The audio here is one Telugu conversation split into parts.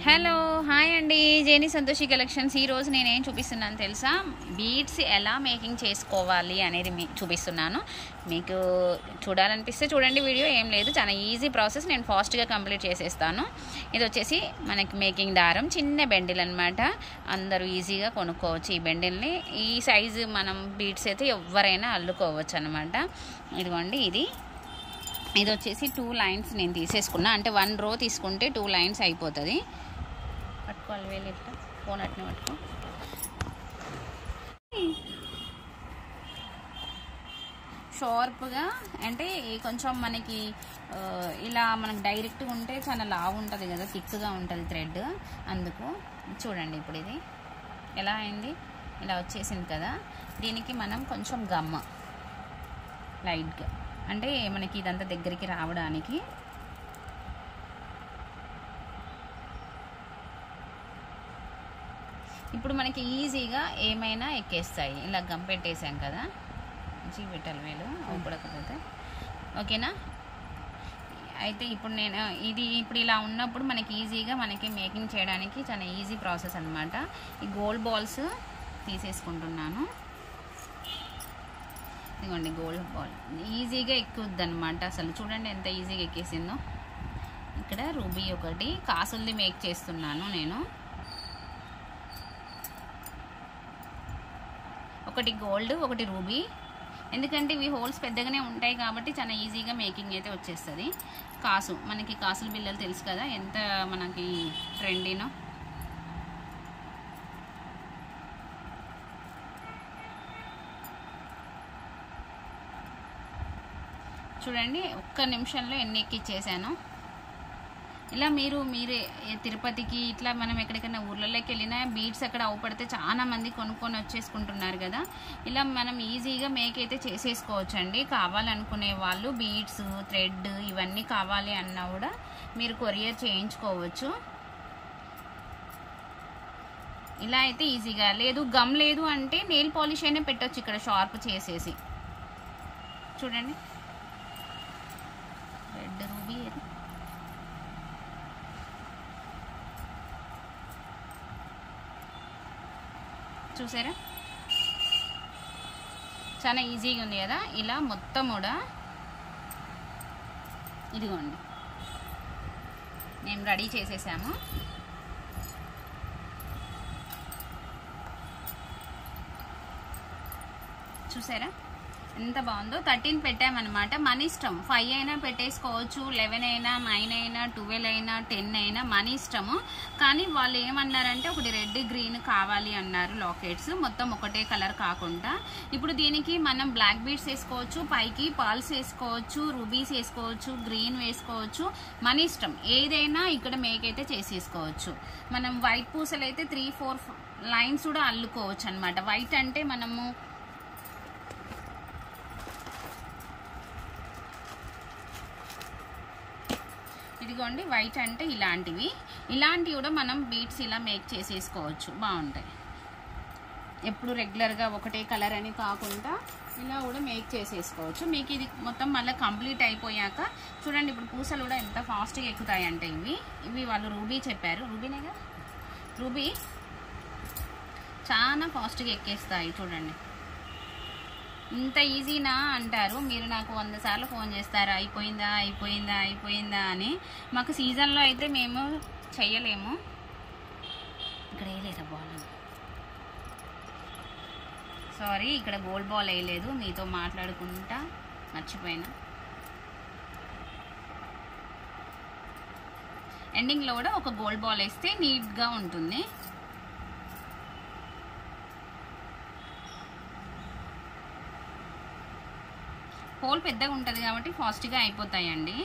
హలో హాయ్ అండి, జేని సంతోషి కలెక్షన్స్. ఈరోజు నేనేం చూపిస్తున్నాను తెలుసా? బీడ్స్ ఎలా మేకింగ్ చేసుకోవాలి అనేది చూపిస్తున్నాను. మీకు చూడాలనిపిస్తే చూడండి వీడియో, ఏం లేదు, చాలా ఈజీ ప్రాసెస్, నేను ఫాస్ట్గా కంప్లీట్ చేసేస్తాను. ఇది వచ్చేసి మనకి మేకింగ్ దారం, చిన్న బెండిల్ అనమాట. అందరూ ఈజీగా కొనుక్కోవచ్చు ఈ బెండిల్ని. ఈ సైజు మనం బీడ్స్ అయితే ఎవరైనా అల్లుకోవచ్చు అనమాట. ఇదిగోండి, ఇది వచ్చేసి 2 లైన్స్ నేను తీసేసుకున్నా. అంటే 1 రో తీసుకుంటే 2 లైన్స్ అయిపోతుంది. పట్టుకోవాలి, వేలు ఇట్లా ఫోన్ అట్నే పట్టుకో. షార్ప్గా అంటే కొంచెం మనకి ఇలా మనకు డైరెక్ట్గా ఉంటే చాలా లావు ఉంటుంది కదా, థిక్గా ఉంటుంది థ్రెడ్. అందుకు చూడండి, ఇప్పుడు ఇది ఎలా అయింది, ఇలా వచ్చేసింది కదా. దీనికి మనం కొంచెం గమ్మ లైట్గా, అంటే మనకి ఇదంతా దగ్గరికి రావడానికి ఇప్పుడు మనకి ఈజీగా ఏమైనా ఎక్కేస్తాయి. ఇలా గమ్ పెట్టేసాం కదా, మంచిగా పెట్టాలి వేలు అవ్వకపోతే, ఓకేనా? అయితే ఇప్పుడు నేను ఇప్పుడు ఇలా ఉన్నప్పుడు మనకి ఈజీగా మనకి మేకింగ్ చేయడానికి చాలా ఈజీ ప్రాసెస్ అనమాట. ఈ గోల్డ్ బాల్స్ తీసేసుకుంటున్నాను. ఇదిగోండి గోల్డ్ బాల్, ఈజీగా ఎక్కుద్ది అనమాట. అసలు చూడండి ఎంత ఈజీగా ఎక్కేసిందో. ఇక్కడ రూబీ ఒకటి, కాసుల్ది మేక్ చేస్తున్నాను నేను. ఒకటి గోల్డ్, ఒకటి రూబీ. ఎందుకంటే ఇవి హోల్స్ పెద్దగానే ఉంటాయి కాబట్టి చాలా ఈజీగా మేకింగ్ అయితే వచ్చేస్తుంది. కాసు, మనకి కాసుల బిళ్ళలు తెలుసు కదా, ఎంత మనకి ట్రెండీనో. చూడండి, ఒక్క నిమిషంలో ఎన్ని ఎక్కిచ్చేసాను. ఇలా మీరే తిరుపతికి ఇట్లా మనం ఎక్కడికైనా ఊర్లలోకి వెళ్ళినా బీడ్స్ అక్కడ అవపడితే చాలా మంది కొనుక్కొని వచ్చేసుకుంటున్నారు కదా. ఇలా మనం ఈజీగా మేక్ అయితే చేసేసుకోవచ్చు అండి. కావాలనుకునే వాళ్ళు బీడ్స్, థ్రెడ్ ఇవన్నీ కావాలి అన్నా కూడా మీరు కొరియర్ చేయించుకోవచ్చు. ఇలా అయితే ఈజీగా. లేదు గమ్ లేదు అంటే నెయిల్ పాలిష్ అయినా పెట్టచ్చు ఇక్కడ షార్ప్ చేసేసి. చూడండి, రెడ్ రూబీ చూసారా, చాలా ఈజీగా ఉంది కదా. ఇలా మొత్తం కూడా ఇదిగోండి మేము రెడీ చేసేసాము. చూసారా ఎంత బాగుందో. 13 పెట్టామన్నమాట. మన ఇష్టం, 5 అయినా పెట్టేసుకోవచ్చు, 11 అయినా, 9 అయినా, 12 అయినా, 10 అయినా, మన ఇష్టము. కానీ వాళ్ళు ఏమన్నారంటే ఒకటి రెడ్ గ్రీన్ కావాలి అన్నారు, లాకెట్స్ మొత్తం ఒకటే కలర్ కాకుండా. ఇప్పుడు దీనికి మనం బ్లాక్ బీడ్స్ వేసుకోవచ్చు, పైకి పాల్స్ వేసుకోవచ్చు, రూబీస్ వేసుకోవచ్చు, గ్రీన్ వేసుకోవచ్చు, మన ఇష్టం. ఏదైనా ఇక్కడ మేక్ అయితే చేసేసుకోవచ్చు. మనం వైట్ పూసలు అయితే 3-4 లైన్స్ కూడా అల్లుకోవచ్చు అనమాట. వైట్ అంటే మనము ఇదిగోండి, వైట్ అంటే ఇలాంటివి కూడా మనం బీడ్స్ ఇలా మేక్ చేసేసుకోవచ్చు, బాగుంటాయి. ఎప్పుడు రెగ్యులర్గా ఒకటే కలర్ అని కాకుండా ఇలా కూడా మేక్ చేసేసుకోవచ్చు. మీకు ఇది మొత్తం మళ్ళీ కంప్లీట్ అయిపోయాక చూడండి, ఇప్పుడు పూసలు కూడా ఎంత ఫాస్ట్గా ఎక్కుతాయి అంటే ఇవి వాళ్ళు రూబీ చెప్పారు. రూబీనేగా, రూబీ చాలా ఫాస్ట్గా ఎక్కేస్తాయి. చూడండి, ఇంత ఈజీనా అంటారు మీరు. నాకు 100 సార్లు ఫోన్ చేస్తారు, అయిపోయిందా అయిపోయిందా అయిపోయిందా అని. మాకు సీజన్లో అయితే మేము చెయ్యలేము. ఇక్కడ వేయలేదా బాల్? సారీ, ఇక్కడ గోల్డ్ బాల్ వేయలేదు, మీతో మాట్లాడుకుంటా మర్చిపోయినా. ఎండింగ్లో కూడా ఒక గోల్డ్ బాల్ వేస్తే నీట్గా ఉంటుంది. హోల్ పెద్దగా ఉంటుంది కాబట్టి ఫాస్ట్గా అయిపోతాయండి.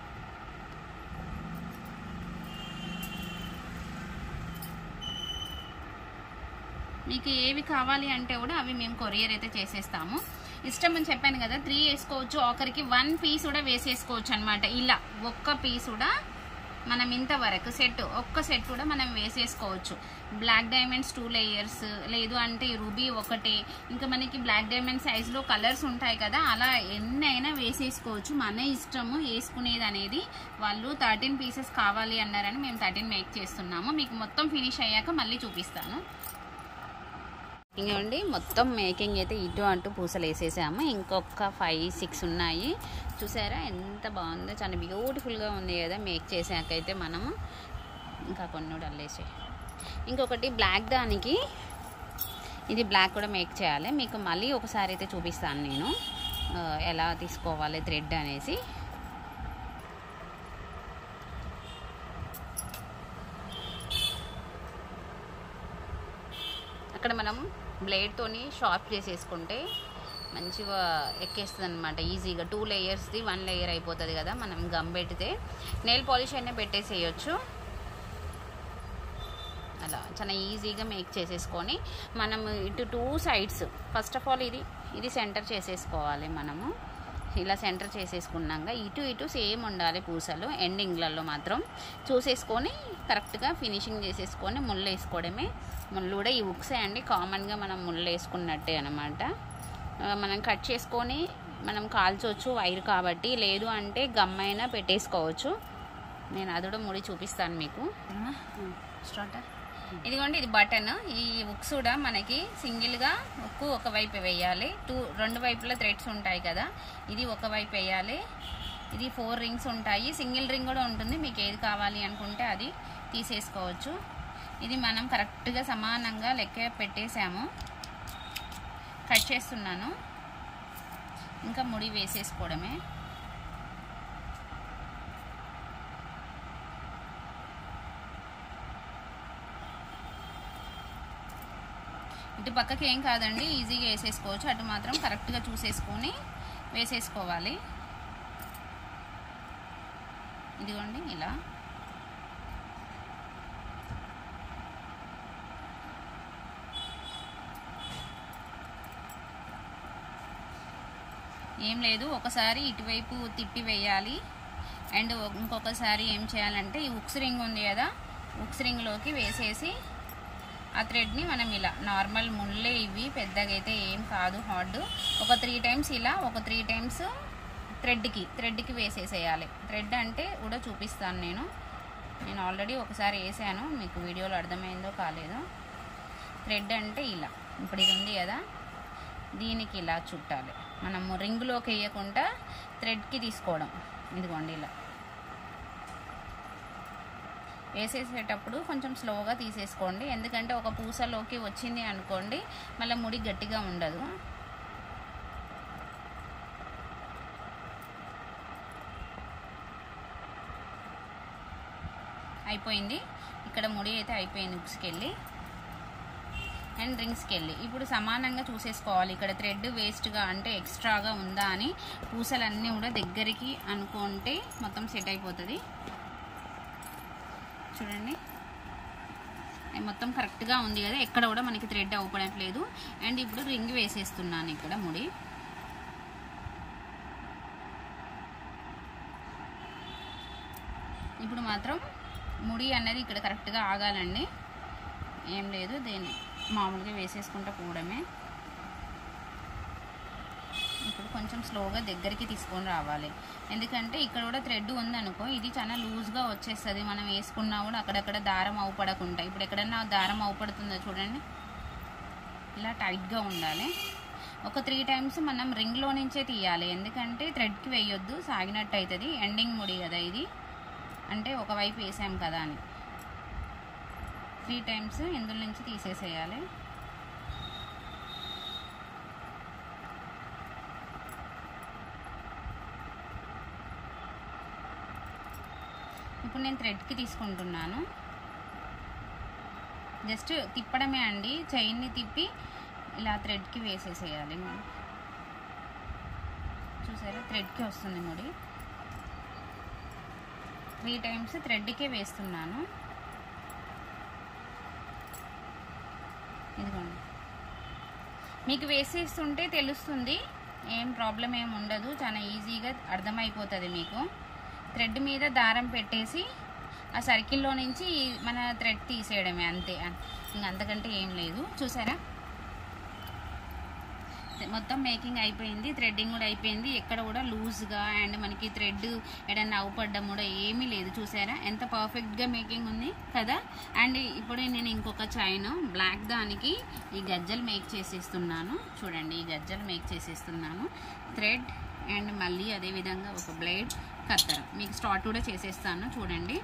మీకు ఏవి కావాలి అంటే కూడా అవి మేము కొరియర్ అయితే చేసేస్తాము. ఇష్టం అని చెప్పాను కదా, 3 వేసుకోవచ్చు, ఆఖరికి 1 పీస్ కూడా వేసేసుకోవచ్చు అనమాట. ఇలా ఒక్క పీస్ కూడా మనం ఇంతవరకు సెట్ ఒక్క సెట్ కూడా మనం వేసేసుకోవచ్చు. బ్లాక్ డైమండ్స్ 2 లేయర్స్, లేదు అంటే రూబీ ఒకటే, ఇంకా మనకి బ్లాక్ డైమండ్ సైజులో కలర్స్ ఉంటాయి కదా, అలా ఎన్నైనా వేసేసుకోవచ్చు. మన ఇష్టము వేసుకునేది అనేది. వాళ్ళు 13 పీసెస్ కావాలి అన్నారని మేము 13 మేక్ చేస్తున్నాము. మీకు మొత్తం ఫినిష్ అయ్యాక మళ్ళీ చూపిస్తాను. ఇంకోండి మొత్తం మేకింగ్ అయితే ఇటు అంటూ పూసలు వేసేసాము. ఇంకొక 5-6 ఉన్నాయి. చూసారా ఎంత బాగుందో, చాలా బ్యూటిఫుల్గా ఉంది కదా మేక్ చేసాకైతే మనము. ఇంకా కొన్ని డల్లేసే. ఇంకొకటి బ్లాక్, దానికి ఇది బ్లాక్ కూడా మేక్ చేయాలి. మీకు మళ్ళీ ఒకసారి అయితే చూపిస్తాను నేను ఎలా తీసుకోవాలి థ్రెడ్ అనేసి. అక్కడ మనం బ్లేడ్తోని షార్ప్ చేసేసుకుంటే మంచిగా ఎక్కేస్తుంది అనమాట ఈజీగా. 2 లేయర్స్ది 1 లేయర్ అయిపోతుంది కదా. మనం గమ్ పెడితే నెయిల్ పాలిష్ అయినా పెట్టేసేయచ్చు. అలా చాలా ఈజీగా మేక్ చేసేసుకొని మనం ఇటు 2 సైడ్స్ ఫస్ట్ ఆఫ్ ఆల్ ఇది సెంటర్ చేసేసుకోవాలి. మనము ఇలా సెంటర్ చేసేసుకున్నాక ఇటు సేమ్ ఉండాలి పూసలు. ఎండింగ్లలో మాత్రం చూసేసుకొని కరెక్ట్గా ఫినిషింగ్ చేసేసుకొని ముళ్ళు వేసుకోవడమే. ముళ్ళు కూడా ఈ ఉక్సే అండి, కామన్గా మనం ముళ్ళు వేసుకున్నట్టే అనమాట. మనం కట్ చేసుకొని మనం కాల్చవచ్చు వైర్ కాబట్టి, లేదు అంటే గమ్ అయినా పెట్టేసుకోవచ్చు. నేను అది కూడా ముడి చూపిస్తాను మీకు. స్టార్ట్. ఇదిగోండి ఇది బటన్. ఈ ఉక్స్ కూడా మనకి సింగిల్గా ఉక్కు ఒకవైపు వేయాలి. 2 వైపులా థ్రెడ్స్ ఉంటాయి కదా, ఇది ఒకవైపు వేయాలి. ఇది 4 రింగ్స్ ఉంటాయి, సింగిల్ రింగ్ కూడా ఉంటుంది. మీకు ఏది కావాలి అనుకుంటే అది తీసేసుకోవచ్చు. ఇది మనం కరెక్ట్గా సమానంగా లెక్క పెట్టేసాము. కట్ చేస్తున్నాను, ఇంకా ముడి వేసేసుకోవడమే. ఇటు పక్కకి ఏం కాదండి, ఈజీగా వేసేసుకోవచ్చు. అటు మాత్రం కరెక్ట్గా చూసేసుకొని వేసేసుకోవాలి. ఇదిగోండి ఇలా. ఏం లేదు, ఒకసారి ఇటువైపు తిప్పి వేయాలి. అండ్ ఇంకొకసారి ఏం చేయాలంటే ఈ ఉక్స్ రింగ్ ఉంది కదా, ఉక్స్ రింగ్లోకి వేసేసి ఆ థ్రెడ్ని మనం ఇలా నార్మల్ ముళ్ళే, ఇవి పెద్దగా అయితే ఏం కాదు హార్డ్. ఒక 3 టైమ్స్ ఇలా, ఒక 3 టైమ్స్ థ్రెడ్కి వేసేసేయాలి. థ్రెడ్ అంటే కూడా చూపిస్తాను నేను ఆల్రెడీ ఒకసారి వేసాను, మీకు వీడియోలో అర్థమైందో కాలేదో. థ్రెడ్ అంటే ఇలా, ఇప్పుడు ఇది ఉంది కదా, దీనికి ఇలా చుట్టాలి. మనము రింగ్లోకి వేయకుండా థ్రెడ్కి తీసుకోవడం. ఇదిగోండి ఇలా వేసేసేటప్పుడు కొంచెం స్లోగా తీసేసుకోండి, ఎందుకంటే ఒక పూసలోకి వచ్చింది అనుకోండి మళ్ళీ ముడి గట్టిగా ఉండదు. అయిపోయింది. ఇక్కడ ముడి అయితే అయిపోయింది ఉక్స్కి వెళ్ళి అండ్ రింగ్స్కి వెళ్ళి. ఇప్పుడు సమానంగా చూసేసుకోవాలి. ఇక్కడ థ్రెడ్ వేస్ట్గా అంటే ఎక్స్ట్రాగా ఉందా అని పూసలన్నీ కూడా దగ్గరికి అనుకుంటే మొత్తం సెట్ అయిపోతుంది. చూడండి మొత్తం కరెక్ట్గా ఉంది కదా, ఎక్కడ కూడా మనకి థ్రెడ్ అవ్వట్లేదు. అండ్ ఇప్పుడు రింగ్ వేసేస్తున్నాను ఇక్కడ ముడి. ఇప్పుడు మాత్రం ముడి అన్నది ఇక్కడ కరెక్ట్గా ఆగాలండి, ఏం లేదు, దీన్ని మామూలుగా వేసేసుకుంటూ పోవడమే. ఇప్పుడు కొంచెం స్లోగా దగ్గరికి తీసుకొని రావాలి, ఎందుకంటే ఇక్కడ కూడా థ్రెడ్ ఉందనుకో ఇది చాలా లూజ్గా వచ్చేస్తుంది. మనం వేసుకున్నా కూడా అక్కడక్కడ దారం అవుపడకుండా. ఇప్పుడు ఎక్కడన్నా దారం అవుపడుతుందో చూడండి, ఇలా టైట్గా ఉండాలి. ఒక 3 టైమ్స్ మనం రింగ్లో నుంచే తీయాలి, ఎందుకంటే థ్రెడ్కి వేయొద్దు, సాగినట్టు అవుతుంది. ఎండింగ్ ముడి కదా ఇది, అంటే ఒకవైపు వేసాం కదా అని 3 టైమ్స్ ఇందులో నుంచి తీసేసేయాలి. ఇప్పుడు నేను థ్రెడ్కి తీసుకుంటున్నాను. జస్ట్ తిప్పడమే అండి, చైన్ని తిప్పి ఇలా థ్రెడ్కి వేసేసేయాలి. చూసారా థ్రెడ్కి వస్తుంది ముడి. 3 టైమ్స్ థ్రెడ్కే వేస్తున్నాను. ఇదిగోండి, మీకు వేసేస్తుంటే తెలుస్తుంది, ఏం ప్రాబ్లం ఏమి ఉండదు, చాలా ఈజీగా అర్థమైపోతుంది మీకు. థ్రెడ్ మీద దారం పెట్టేసి ఆ సర్కిల్లో నుంచి మన థ్రెడ్ తీసేయడమే అంతే, ఇంకా అంతకంటే ఏం లేదు. చూసారా మొత్తం మేకింగ్ అయిపోయింది, థ్రెడ్డింగ్ కూడా అయిపోయింది. ఎక్కడ కూడా లూజ్గా అండ్ మనకి థ్రెడ్ ఏదైనా అవుపడ్డం కూడా ఏమీ లేదు. చూసారా ఎంత పర్ఫెక్ట్గా మేకింగ్ ఉంది కదా. అండ్ ఇప్పుడు నేను ఇంకొక చైన్ బ్లాక్ దానికి ఈ గజ్జలు మేక్ చేసేస్తున్నాను. చూడండి ఈ గజ్జలు మేక్ చేసేస్తున్నాను. థ్రెడ్ అండ్ మళ్ళీ అదేవిధంగా ఒక బ్లేడ్ కత్తెర మీకు స్టార్ట్ కూడా చేసేస్తాను. చూడండి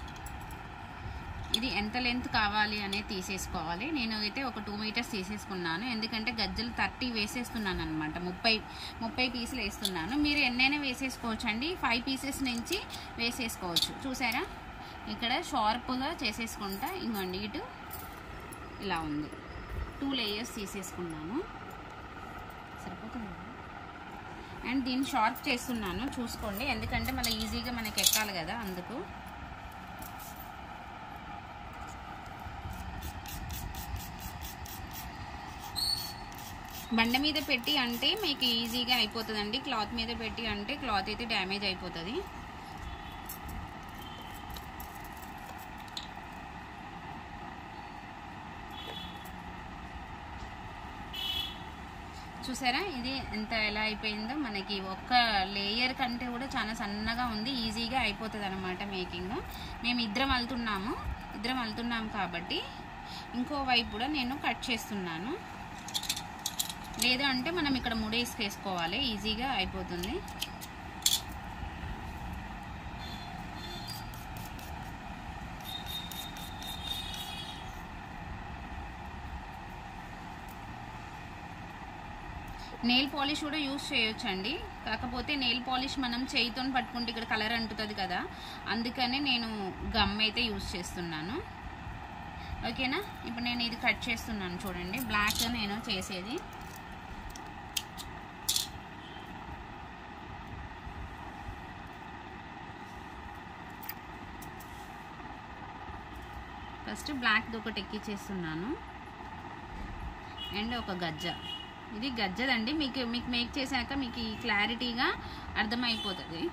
ఇది ఎంత లెంత్ కావాలి అనేది తీసేసుకోవాలి. నేను అయితే ఒక 2 మీటర్స్ తీసేసుకున్నాను, ఎందుకంటే గజ్జలు 30 వేసేస్తున్నాను అనమాట. 30 పీసులు వేస్తున్నాను. మీరు ఎన్నైనా వేసేసుకోవచ్చు అండి, 5 పీసెస్ నుంచి వేసేసుకోవచ్చు. చూసారా ఇక్కడ షార్ప్గా చేసేసుకుంటా. ఇంకోండి ఇటు ఇలా ఉంది, 2 లేయర్స్ తీసేసుకున్నాను సరిపోతుంది. అండ్ దీన్ని షార్ప్ చేస్తున్నాను చూసుకోండి, ఎందుకంటే మళ్ళీ ఈజీగా మనకి ఎక్కాలి కదా అందుకు. బండ మీద పెట్టి అంటే మీకు ఈజీగా అయిపోతుందండి, క్లాత్ మీద పెట్టి అంటే క్లాత్ అయితే డ్యామేజ్ అయిపోతుంది. చూసారా ఇది ఎంత ఎలా అయిపోయిందో, మనకి ఒక్క లేయర్ కంటే కూడా చాలా సన్నగా ఉంది, ఈజీగా అయిపోతుంది అనమాట మేకింగ్. మేము ఇద్దరం వెళ్తున్నాము కాబట్టి ఇంకో వైపు కూడా నేను కట్ చేస్తున్నాను. లేదు అంటే మనం ఇక్కడ ముడేసుకేసుకోవాలి, ఈజీగా అయిపోతుంది. నెయిల్ పాలిష్ కూడా యూజ్ చేయొచ్చండి, కాకపోతే నెయిల్ పాలిష్ మనం చేయితో పట్టుకుంటే ఇక్కడ కలర్ అంటుతుంది కదా, అందుకనే నేను గమ్ అయితే యూజ్ చేస్తున్నాను. ఓకేనా, ఇప్పుడు నేను ఇది కట్ చేస్తున్నాను. చూడండి బ్లాక్ నేను చేసేది. ఫస్ట్ బ్లాక్ది ఒకటి ఎక్కిచ్చేస్తున్నాను అండ్ ఒక గజ్జ. ఇది గజ్జదండి, మీకు మేక్ చేశాక మీకు క్లారిటీగా అర్థమైపోతుంది.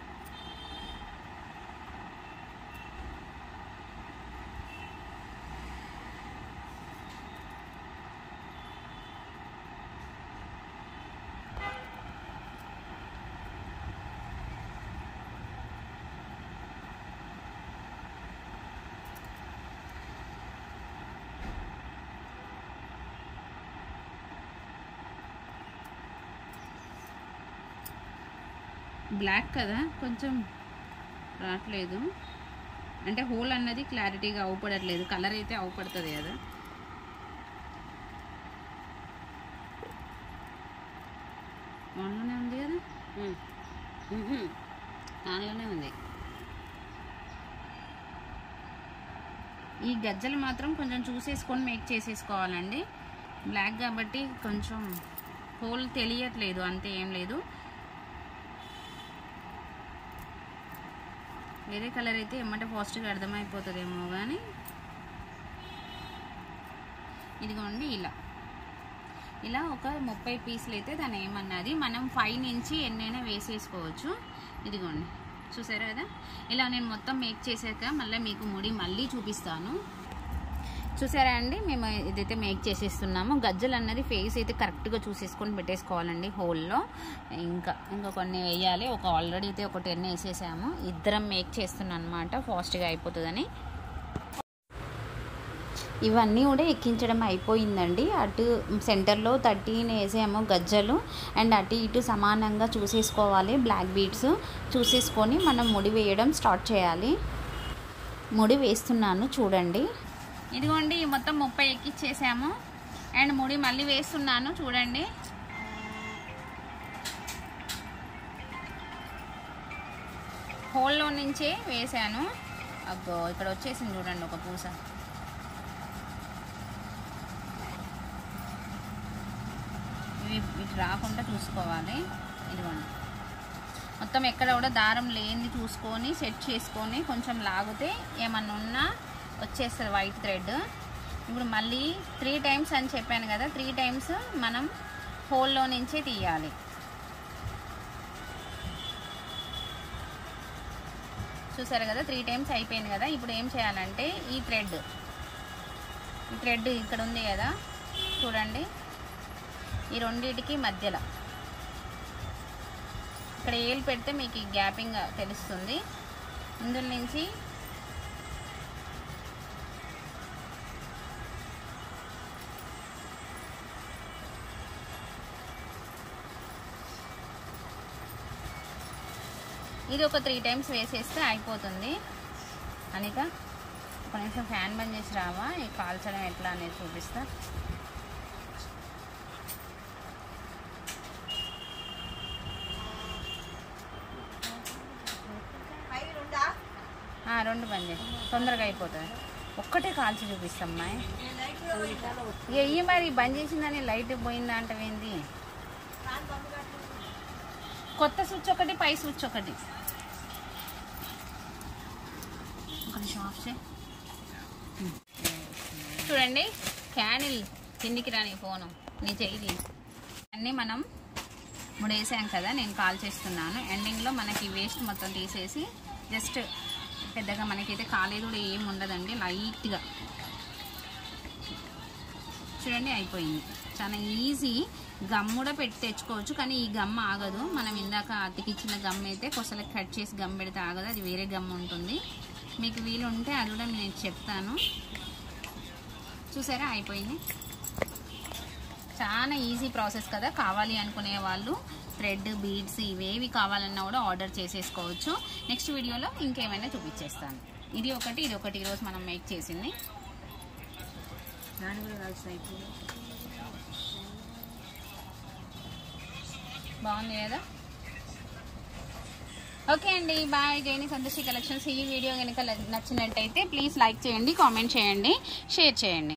బ్లాక్ కదా కొంచెం రావట్లేదు, అంటే హోల్ అన్నది క్లారిటీగా అవుపడట్లేదు, కలర్ అయితే అవుపడుతుంది కదా. ఆన్లోనే ఉంది కదా, ఆన్లోనే ఉంది. ఈ గజ్జలు మాత్రం కొంచెం చూసేసుకొని మేక్ చేసేసుకోవాలండి, బ్లాక్ కాబట్టి కొంచెం హోల్ తెలియట్లేదు, అంతే ఏం లేదు. వేరే కలర్ అయితే ఏమంటే ఫాస్ట్గా అర్థమైపోతుందేమో కానీ, ఇదిగోండి ఇలా ఒక 30 పీసులు అయితే దాని ఏమన్నది మనం 5 నుంచి ఎన్నైనా వేసేసుకోవచ్చు. ఇదిగోండి చూసారా కదా, ఇలా నేను మొత్తం మేక్ చేశాక మళ్ళీ మీకు ముడి మళ్ళీ చూపిస్తాను. చూసారా అండి, మేము ఇదైతే మేక్ చేసేస్తున్నాము. గజ్జలు అన్నది ఫేస్ అయితే కరెక్ట్గా చూసేసుకొని పెట్టేసుకోవాలండి హోల్లో. ఇంకా కొన్ని వేయాలి, ఆల్రెడీ అయితే ఒక 10 వేసేసాము. ఇద్దరం మేక్ చేస్తున్నాం అనమాట, ఫాస్ట్గా అయిపోతుందని. ఇవన్నీ కూడా ఎక్కించడం అయిపోయిందండి. అటు సెంటర్లో 13 వేసాము గజ్జలు, అండ్ అటు ఇటు సమానంగా చూసేసుకోవాలి. బ్లాక్ బీడ్స్ చూసేసుకొని మనం ముడి వేయడం స్టార్ట్ చేయాలి. ముడి వేస్తున్నాను చూడండి. ఇదిగోండి మొత్తం 30 ఎక్కిచ్చేసాము అండ్ ముడి మళ్ళీ వేస్తున్నాను చూడండి. హోల్లో నుంచే వేసాను. అబ్బో ఇక్కడ వచ్చేసింది చూడండి ఒక పూస. ఇవి రాకుండా చూసుకోవాలి. ఇదిగోండి మొత్తం ఎక్కడ కూడా దారం లేనిది చూసుకొని సెట్ చేసుకొని కొంచెం లాగితే ఏమన్నా ఉన్నా వచ్చేస్తుంది వైట్ థ్రెడ్. ఇప్పుడు మళ్ళీ 3 టైమ్స్ అని చెప్పాను కదా, 3 టైమ్స్ మనం హోల్లో నుంచే తీయాలి. చూసారు కదా 3 టైమ్స్ అయిపోయింది కదా. ఇప్పుడు ఏం చేయాలంటే ఈ థ్రెడ్ ఇక్కడ ఉంది కదా చూడండి, ఈ రెండింటికి మధ్యలో ఇక్కడ ఏలు పెడితే మీకు ఈ గ్యాపింగ్ తెలుస్తుంది. ఇందులో నుంచి ఇది ఒక 3 టైమ్స్ వేసేస్తే అయిపోతుంది. అనిక ఒక నిమిషం ఫ్యాన్ బంద్ చేసి రావా, ఈ కాల్చడం ఎట్లా అనేది చూపిస్తా. రెండు బంద్ చేసి తొందరగా అయిపోతుంది. ఒక్కటే కాల్చి చూపిస్తామ్మాయి. వెయ్యి మరి బంద్ చేసిందని లైట్ పోయిందా అంటవేంది? కొత్త స్విచ్ ఒకటి, పై స్విచ్ ఒకటి. చూడండి క్యానిల్ కిందికి రాని ఫోను నీ చెయ్యి అన్నీ మనం ముడేసాం కదా. నేను కాల్ చేస్తున్నాను. ఎండింగ్లో మనకి వేస్ట్ మొత్తం తీసేసి జస్ట్ పెద్దగా మనకైతే కాలేదు కూడా ఏమి ఉండదండి, లైట్గా చూడండి అయిపోయింది. చాలా ఈజీ. గమ్ కూడా పెట్టి తెచ్చుకోవచ్చు, కానీ ఈ గమ్ ఆగదు. మనం ఇందాక అతికిచ్చిన గమ్ అయితే కొసలకు కట్ చేసి గమ్ పెడితే ఆగదు, అది వేరే గమ్ ఉంటుంది. మీకు వీలు ఉంటే అది కూడా నేను చెప్తాను. చూసారా అయిపోయింది. చాలా ఈజీ ప్రాసెస్ కదా. కావాలి అనుకునే వాళ్ళు థ్రెడ్, బీడ్స్ ఇవేవి కావాలన్నా కూడా ఆర్డర్ చేసేసుకోవచ్చు. నెక్స్ట్ వీడియోలో ఇంకేమైనా చూపించేస్తాను. ఇది ఒకటి ఈరోజు మనం మేక్ చేసింది. దాని కూడా కావాల్సిన బాగుంది కదా. ఓకే అండి, బాయ్. జైని సంతోషి కలెక్షన్స్. ఈ వీడియో కనుక నచ్చినట్టయితే ప్లీజ్ లైక్ చేయండి, కామెంట్ చేయండి, షేర్ చేయండి.